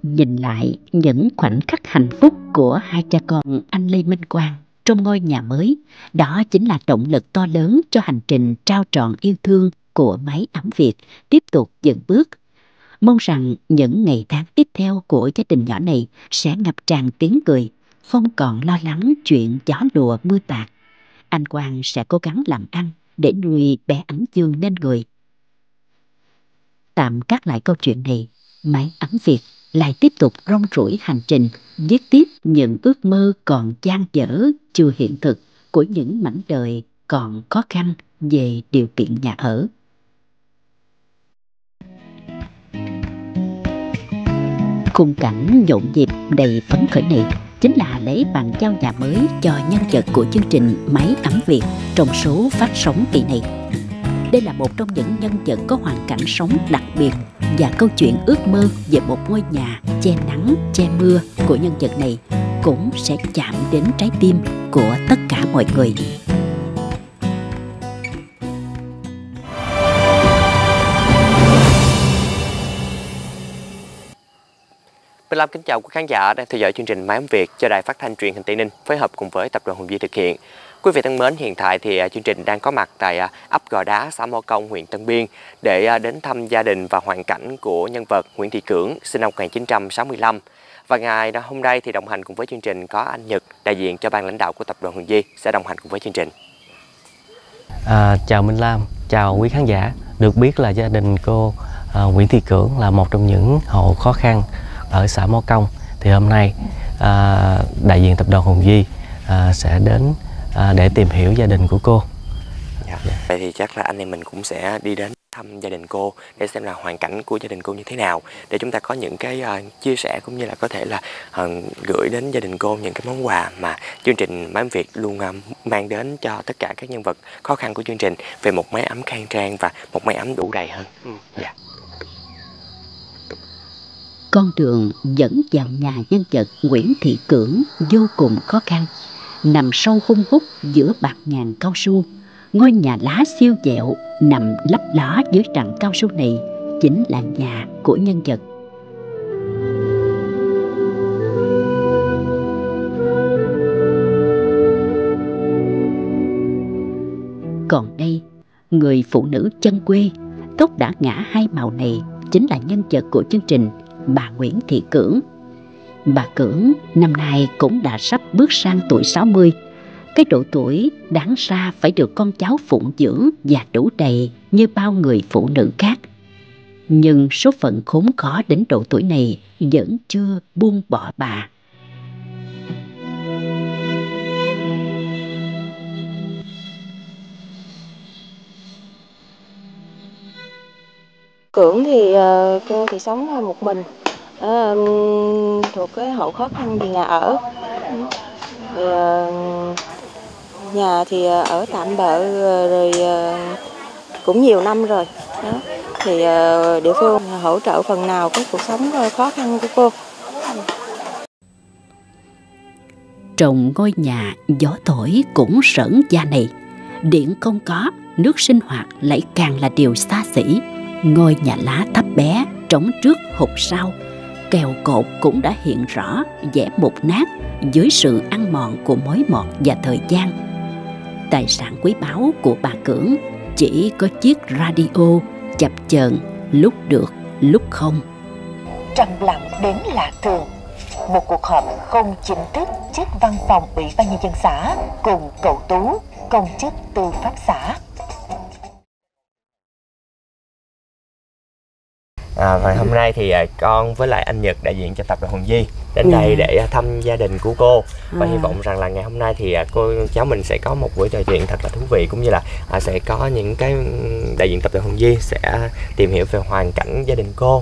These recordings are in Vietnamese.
Nhìn lại những khoảnh khắc hạnh phúc của hai cha con anh Lê Minh Quang trong ngôi nhà mới, đó chính là động lực to lớn cho hành trình trao trọn yêu thương của máy ấm Việt tiếp tục dựng bước. Mong rằng những ngày tháng tiếp theo của gia đình nhỏ này sẽ ngập tràn tiếng cười, không còn lo lắng chuyện gió lùa mưa tạt. Anh Quang sẽ cố gắng làm ăn để nuôi bé Ánh Dương nên người. Tạm gác lại câu chuyện này, máy ấm Việt lại tiếp tục rong ruổi hành trình, viết tiếp những ước mơ còn dang dở chưa hiện thực của những mảnh đời còn khó khăn về điều kiện nhà ở. Khung cảnh nhộn nhịp đầy phấn khởi này chính là lễ bàn giao nhà mới cho nhân vật của chương trình Máy ấm Việt trong số phát sóng kỳ này. Đây là một trong những nhân vật có hoàn cảnh sống đặc biệt, và câu chuyện ước mơ về một ngôi nhà che nắng, che mưa của nhân vật này cũng sẽ chạm đến trái tim của tất cả mọi người. Mình Lam kính chào quý khán giả đang theo dõi chương trình Máy ấm Việt do Đài Phát thanh Truyền hình Tây Ninh phối hợp cùng với Tập đoàn Hùng Duy thực hiện. Quý vị thân mến, hiện tại thì chương trình đang có mặt tại ấp Gò Đá, xã Mõ Công, huyện Tân Biên để đến thăm gia đình và hoàn cảnh của nhân vật Nguyễn Thị Cưỡng, sinh năm 1965. Và ngày hôm nay thì đồng hành cùng với chương trình có anh Nhật, đại diện cho ban lãnh đạo của Tập đoàn Hùng Duy sẽ đồng hành cùng với chương trình. Chào Minh Lam, chào quý khán giả. Được biết là gia đình cô Nguyễn Thị Cưỡng là một trong những hộ khó khăn ở xã Mõ Công. Thì hôm nay đại diện Tập đoàn Hùng Duy sẽ đến để tìm hiểu gia đình của cô. Vậy thì chắc là anh em mình cũng sẽ đi đến thăm gia đình cô để xem là hoàn cảnh của gia đình cô như thế nào, để chúng ta có những cái chia sẻ cũng như là có thể là gửi đến gia đình cô những cái món quà mà chương trình Máy ấm Việt luôn mang đến cho tất cả các nhân vật khó khăn của chương trình, về một mái ấm khang trang và một mái ấm đủ đầy hơn. Con đường dẫn vào nhà nhân vật Nguyễn Thị Cưỡng vô cùng khó khăn. Nằm sâu hun hút giữa bạt ngàn cao su, ngôi nhà lá siêu dẹo nằm lấp ló dưới rặng cao su này chính là nhà của nhân vật. Còn đây, người phụ nữ chân quê, tóc đã ngã hai màu này chính là nhân vật của chương trình, bà Nguyễn Thị Cưỡng. Bà Cưỡng năm nay cũng đã sắp bước sang tuổi 60. Cái độ tuổi đáng ra phải được con cháu phụng dưỡng và đủ đầy như bao người phụ nữ khác. Nhưng số phận khốn khó đến độ tuổi này vẫn chưa buông bỏ bà. Cưỡng thì sống một mình, thuộc cái hộ khó khăn về nhà ở. Nhà thì ở tạm bợ rồi cũng nhiều năm rồi. Đó. Thì địa phương hỗ trợ phần nào cái cuộc sống khó khăn của cô. Trong ngôi nhà gió thổi cũng sởn da này, điện không có, nước sinh hoạt lại càng là điều xa xỉ. Ngôi nhà lá thấp bé, trống trước hụt sau, kèo cột cũng đã hiện rõ vẻ mục nát dưới sự ăn mòn của mối mọt và thời gian. Tài sản quý báu của bà Cưỡng chỉ có chiếc radio chập chờn, lúc được lúc không. Trầm lặng đến lạ thường, một cuộc họp không chính thức trước văn phòng Ủy ban Nhân dân xã cùng cậu Tú, công chức tư pháp xã. Và hôm nay thì con với lại anh Nhật, đại diện cho Tập đoàn Hùng Duy đến đây để thăm gia đình của cô. Và hy vọng rằng là ngày hôm nay thì cô cháu mình sẽ có một buổi trò chuyện thật là thú vị, cũng như là sẽ có những cái đại diện Tập đoàn Hùng Duy sẽ tìm hiểu về hoàn cảnh gia đình cô.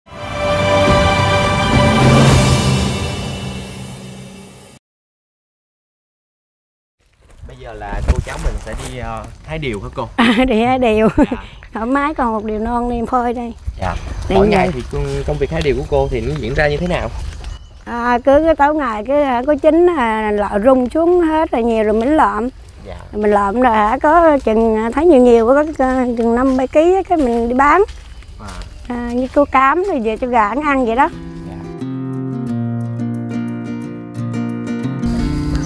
Bây giờ là cô cháu mình sẽ đi hái điều hả cô? Đi hái điều. Thoải mái, còn một điều non đi phơi đây. Dạ. Mỗi ngày thì công việc hái điều của cô thì nó diễn ra như thế nào? Cứ cái tối ngày có chín lọ rung xuống hết rồi nhiều rồi mình lợm. Dạ. Mình lợm rồi có chừng thấy nhiều có chừng 5-7 kg cái mình đi bán. Như cô cám rồi về cho gà ăn vậy đó. Dạ.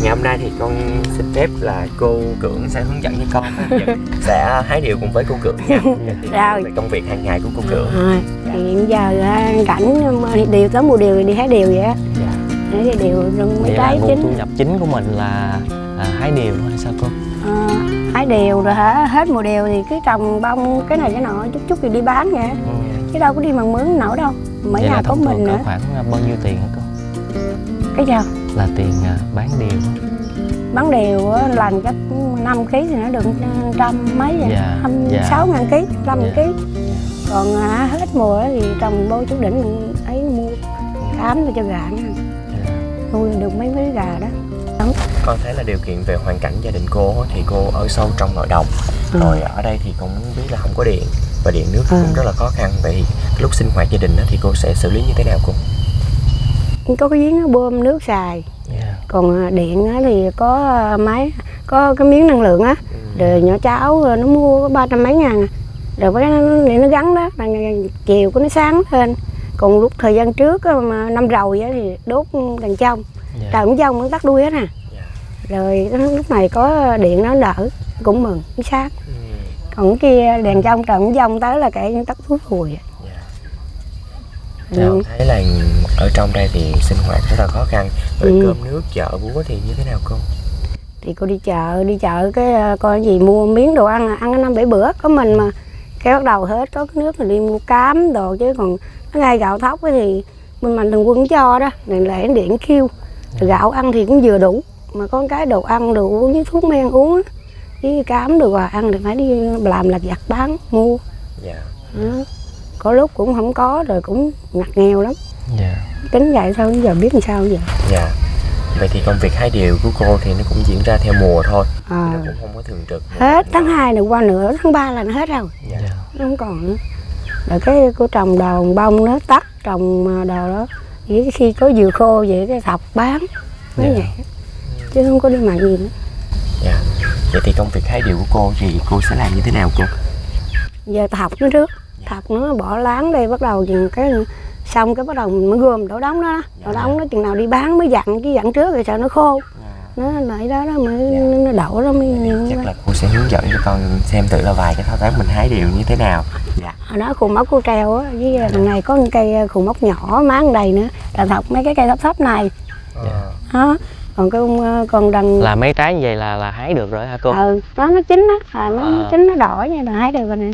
Ngày hôm nay thì con xin phép là cô Cưỡng sẽ hướng dẫn cho con sẽ hái điều cùng với cô Cưỡng nha. Rồi. Về công việc hàng ngày của cô Cưỡng. Thì hiện giờ rảnh điều tới mùa điều đi hái điều vậy á. Dạ. Để điều rồi mới trái nguồn chín. thu nhập chính của mình là hái điều hay sao cô? Hái điều rồi hả, hết mùa điều thì cứ trồng bông cái này cái nọ chút chút thì đi bán vậy. Chứ đâu có đi bằng mướn nổi đâu. Mấy nhà có mình nữa. Khoảng bao nhiêu tiền hả cô? Cái sao? Là tiền bán điều. Bán điều lần chắc 5 kg thì nó được trăm mấy vậy. Dạ. 26.000 kg, 5 kg. Còn hết mùa thì trồng bô chút đỉnh ấy mua cám cho gà nữa. Nuôi được mấy gà đó. Con thấy là điều kiện về hoàn cảnh gia đình cô thì cô ở sâu trong nội đồng. Rồi ở đây thì cũng biết là không có điện và điện nước cũng rất là khó khăn. Vậy lúc sinh hoạt gia đình thì cô sẽ xử lý như thế nào cô? Có cái giếng bơm nước xài. Còn điện thì có máy, có cái miếng năng lượng á. Rồi nhỏ cháu nó mua 300 mấy ngàn. Rồi cái điện nó gắn đó, chiều của nó sáng lên. Còn lúc thời gian trước mà năm rồi thì đốt đèn trong. Trời cũng dông nó tắt đuôi hết à. Rồi lúc này có điện nó đỡ, cũng mừng, nó sáng. Còn cái kia đèn trong trời cũng dông tới là cái tắt thuốc rồi. Con thấy là ở trong đây thì sinh hoạt rất là khó khăn. Rồi cơm nước chợ búa thì như thế nào cô? Thì cô đi chợ cái coi gì mua miếng đồ ăn 5-7 bữa có mình mà. Cái bắt đầu hết có cái nước thì đi mua cám đồ, chứ còn nó ngay gạo thóc thì bên Mạnh Thường Quân cho đó, này lễ điện kêu. Gạo ăn thì cũng vừa đủ, mà có cái đồ ăn đồ uống với thuốc men uống á, với cám đồ ăn thì phải đi làm lặt vặt bán mua. Có lúc cũng không có, rồi cũng ngặt nghèo lắm. Tính vậy thôi, giờ biết làm sao giờ. Vậy thì công việc hái điều của cô thì nó cũng diễn ra theo mùa thôi, nó cũng không có thường trực. Hết tháng 2 này qua nửa tháng 3 là nó hết rồi. Nó không còn nữa. Rồi cái cô trồng đòn bông nó tắt, trồng đồ đó. Chỉ khi có dừa khô vậy cái thọc bán mới vậy. Chứ không có đi mặn gì nữa. Vậy thì công việc hái điều của cô thì cô sẽ làm như thế nào cô? Giờ thọc nó trước, thọc nó bỏ láng đây, bắt đầu cái xong cái bắt đầu mình mới gom đổ đống đó. Đổ đống nó chừng nào đi bán mới dặn, chứ dặn trước rồi sợ nó khô. Nó lại đó mới nó đậu đó mới. Chắc là cô sẽ hướng dẫn cho con xem thử là vài cái thao tác mình hái điều như thế nào. Ở đó khùng mốc cô treo á, với đằng này có một cây khùng mốc nhỏ máng đầy nữa, là thọc mấy cái cây thấp này. Đó. Còn cái còn đằng là mấy trái như vậy là hái được rồi hả cô? nó chín á, nó chín nó đỏ như là hái được rồi nè.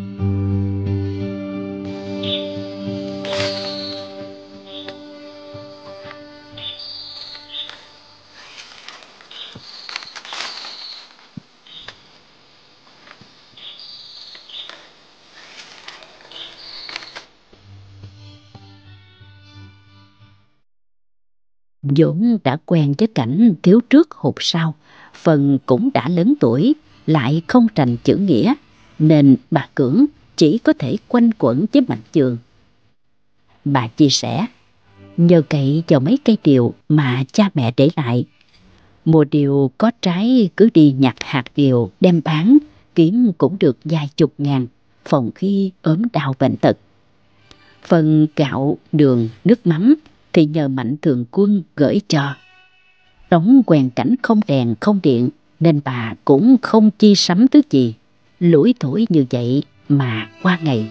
Dũng đã quen với cảnh thiếu trước hụt sau, Phần cũng đã lớn tuổi, lại không rành chữ nghĩa, nên bà Cưỡng chỉ có thể quanh quẩn với Mạnh Trường. Bà chia sẻ, nhờ cậy vào mấy cây điều mà cha mẹ để lại. Mùa điều có trái cứ đi nhặt hạt điều đem bán, kiếm cũng được vài chục ngàn, phòng khi ốm đau bệnh tật. Phần gạo, đường, nước mắm thì nhờ Mạnh Thường Quân gửi cho. Đóng quèn cảnh không đèn không điện nên bà cũng không chi sắm thứ gì, lủi thủi như vậy mà qua ngày.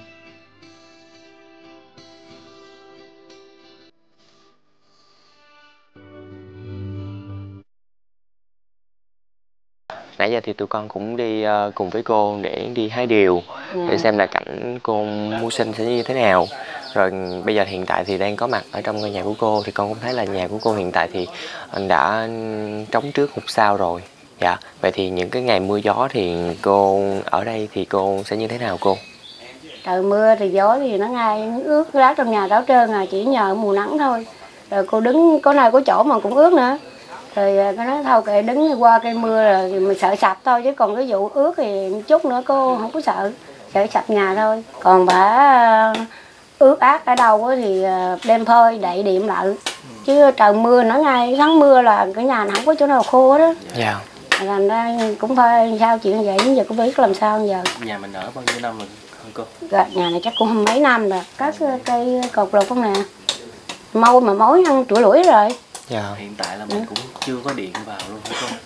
Nãy giờ thì tụi con cũng đi cùng với cô để đi hái điều, để xem là cảnh cô mưu sinh sẽ như thế nào. Rồi bây giờ hiện tại thì đang có mặt ở trong ngôi nhà của cô, thì con cũng thấy là nhà của cô hiện tại thì đã trống trước hụt sau rồi. Vậy thì những cái ngày mưa gió thì cô ở đây thì cô sẽ như thế nào cô? Trời mưa thì gió thì nó ngay ướt lá trong nhà đó trơn à, chỉ nhờ mùa nắng thôi. Rồi cô đứng có nơi có chỗ mà cũng ướt nữa. Rồi cái nói thôi kệ đứng qua cây mưa rồi thì mình sợ sập thôi, chứ còn cái vụ ướt thì chút nữa cô không có sợ sập nhà thôi. Còn bà ướt át ở đâu thì đem phơi đậy điện lại, chứ trời mưa nó ngay tháng mưa là cái nhà nó không có chỗ nào khô đó. Thành ra cũng phải sao chuyện vậy, giờ cũng biết làm sao giờ. Nhà mình ở bao nhiêu năm rồi cô? Nhà này chắc cũng mấy năm rồi, các cây cột lục không nè, môi mà mối ăn trũi lũi rồi. Hiện tại là mình cũng chưa có điện vào luôn hả cô?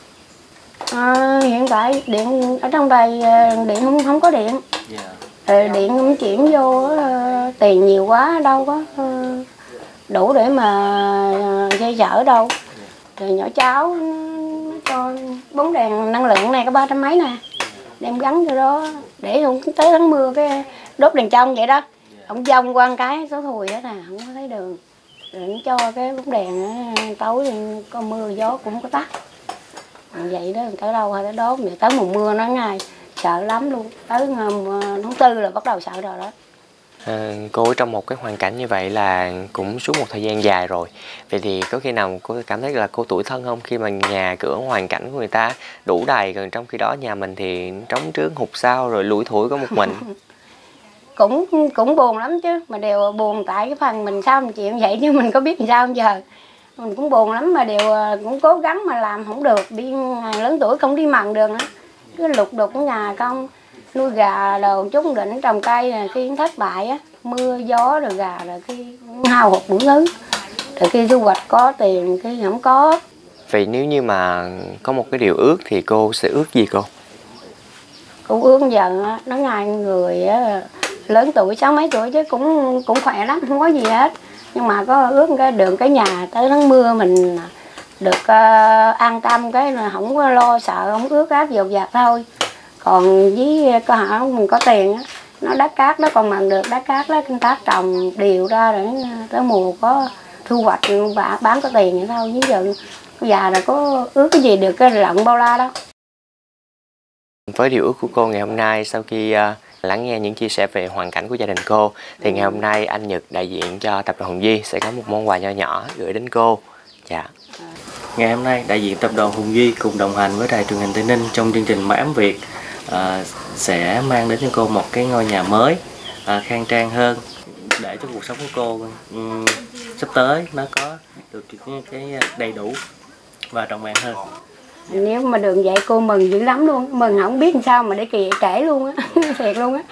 Hiện tại điện ở trong đây điện không có điện. Điện không chuyển vô tiền nhiều quá đâu có đủ để mà dây chở đâu. Rồi nhỏ cháu cho bóng đèn năng lượng này có 300 mấy nè, đem gắn vô đó để không tới tháng mưa cái đốt đèn trong vậy đó. Ông dông qua cái số thùi đó nè, không có thấy đường. Rồi cho cái bóng đèn tối thì có mưa gió cũng không có tắt. Vậy đó tới đâu hay tới đốt, vậy tới mùa mưa nó ngay sợ lắm luôn. Tới tháng 4 là bắt đầu sợ rồi đó. Cô ở trong một cái hoàn cảnh như vậy là cũng suốt một thời gian dài rồi. Vậy thì có khi nào cô cảm thấy là cô tủi thân không, khi mà nhà cửa hoàn cảnh của người ta đủ đầy, còn trong khi đó nhà mình thì trống trướng hụt sao rồi lủi thủi có một mình? Cũng buồn lắm chứ, mà đều buồn tại cái phần mình sao mình chịu vậy chứ mình có biết làm sao bây giờ. Mình cũng buồn lắm mà đều cũng cố gắng mà làm không được, đi lớn tuổi không đi mần đường á, cứ lục đục ở nhà không. Nuôi gà đồ chút định trồng cây này khi thất bại á, mưa gió rồi gà rồi khi hao hụt đủ thứ, rồi khi thu hoạch có tiền khi không có. Vậy nếu như mà có một cái điều ước thì cô sẽ ước gì cô? Cô ước giờ nó ngay người lớn tuổi 60 mấy tuổi chứ cũng khỏe lắm, không có gì hết, nhưng mà có ước cái nhà tới tháng mưa mình được an tâm, cái là không có lo sợ, không ước áp dột dạc thôi. Còn với mình có tiền á, nó đắt cát đó còn bằng được đắt cát đó, canh tác trồng đều ra để tới mùa có thu hoạch và bán có tiền vậy thôi. Chứ giờ già là có ước cái gì được cái lợn bao la đâu. Với điều ước của cô ngày hôm nay, sau khi lắng nghe những chia sẻ về hoàn cảnh của gia đình cô, thì ngày hôm nay anh Nhật đại diện cho tập đoàn Hùng Duy sẽ có một món quà nho nhỏ gửi đến cô. Dạ. Ngày hôm nay đại diện tập đoàn Hùng Duy cùng đồng hành với đài truyền hình Tây Ninh trong chương trình Mái Ấm Việt sẽ mang đến cho cô một cái ngôi nhà mới khang trang hơn, để cho cuộc sống của cô sắp tới nó có được cái đầy đủ và trọn vẹn hơn. Nếu mà được vậy cô mừng dữ lắm luôn, mừng không biết làm sao mà để kể luôn á. Thiệt luôn á.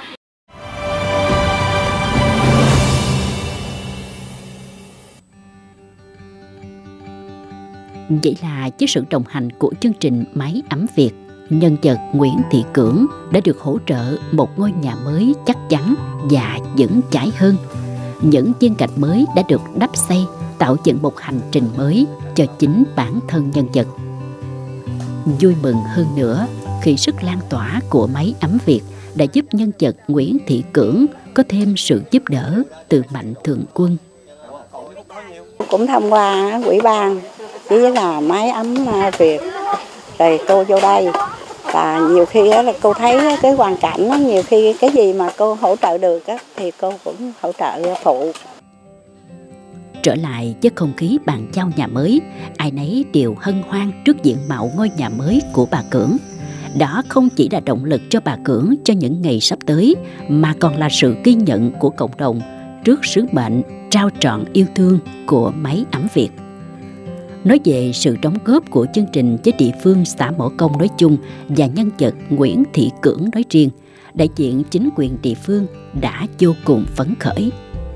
Vậy là với sự đồng hành của chương trình Mái Ấm Việt, nhân vật Nguyễn Thị Cưỡng đã được hỗ trợ một ngôi nhà mới chắc chắn và vững chãi hơn. Những viên gạch mới đã được đắp xây, tạo dựng một hành trình mới cho chính bản thân nhân vật. Vui mừng hơn nữa khi sức lan tỏa của Mái Ấm Việt đã giúp nhân vật Nguyễn Thị Cưỡng có thêm sự giúp đỡ từ Mạnh Thường Quân. Cũng thông qua ủy ban với là Mái Ấm Việt rồi cô vô đây, và nhiều khi là cô thấy cái hoàn cảnh, nhiều khi cái gì mà cô hỗ trợ được thì cô cũng hỗ trợ phụ. Trở lại với không khí bàn giao nhà mới, ai nấy đều hân hoan trước diện mạo ngôi nhà mới của bà Cưỡng. Đó không chỉ là động lực cho bà Cưỡng cho những ngày sắp tới, mà còn là sự ghi nhận của cộng đồng trước sứ mệnh trao trọn yêu thương của Mái Ấm Việt. Nói về sự đóng góp của chương trình với địa phương xã Mỏ Công nói chung và nhân vật Nguyễn Thị Cưỡng nói riêng, đại diện chính quyền địa phương đã vô cùng phấn khởi.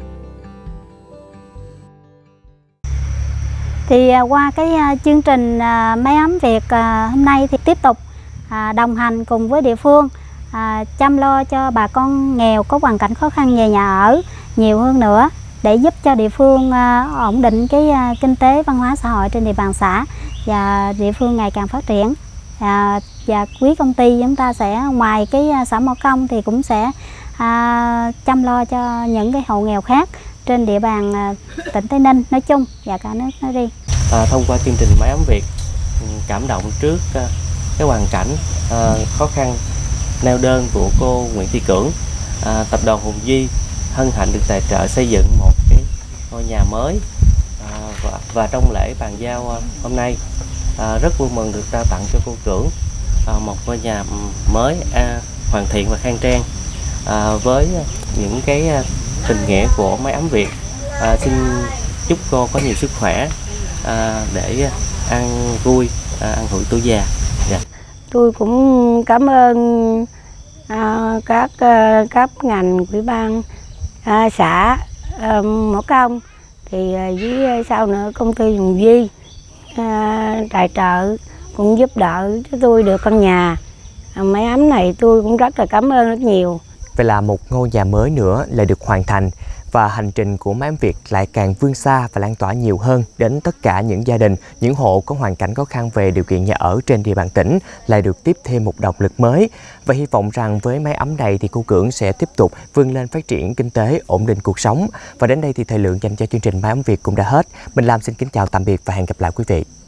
Thì qua cái chương trình Mái Ấm Việt hôm nay thì tiếp tục đồng hành cùng với địa phương chăm lo cho bà con nghèo có hoàn cảnh khó khăn về nhà ở nhiều hơn nữa, để giúp cho địa phương ổn định cái kinh tế văn hóa xã hội trên địa bàn xã và địa phương ngày càng phát triển. Và quý công ty chúng ta sẽ ngoài cái xã Mỏ Công thì cũng sẽ chăm lo cho những cái hộ nghèo khác trên địa bàn tỉnh Tây Ninh nói chung và cả nước nói riêng. Thông qua chương trình Mái Ấm Việt, cảm động trước cái hoàn cảnh khó khăn neo đơn của cô Nguyễn Thị Cưỡng, tập đoàn Hùng Duy hân hạnh được tài trợ xây dựng một cái ngôi nhà mới, và trong lễ bàn giao hôm nay rất vui mừng được trao tặng cho cô Cưỡng một ngôi nhà mới hoàn thiện và khang trang với những cái tình nghĩa của Mái Ấm Việt. Xin chúc cô có nhiều sức khỏe để ăn vui, ăn hưởng tuổi già. Tôi cũng cảm ơn các cấp ngành, ủy ban xã Mỏ Công, thì với sau nữa công ty Hùng Duy tài trợ cũng giúp đỡ cho tôi được căn nhà. Mái ấm này tôi cũng rất là cảm ơn rất nhiều. Vậy là một ngôi nhà mới nữa lại được hoàn thành và hành trình của Mái Ấm Việt lại càng vươn xa và lan tỏa nhiều hơn đến tất cả những gia đình, những hộ có hoàn cảnh khó khăn về điều kiện nhà ở trên địa bàn tỉnh lại được tiếp thêm một động lực mới. Và hy vọng rằng với mái ấm này thì cô Cưỡng sẽ tiếp tục vươn lên phát triển kinh tế, ổn định cuộc sống. Và đến đây thì thời lượng dành cho chương trình Mái Ấm Việt cũng đã hết. Mình Lam xin kính chào tạm biệt và hẹn gặp lại quý vị.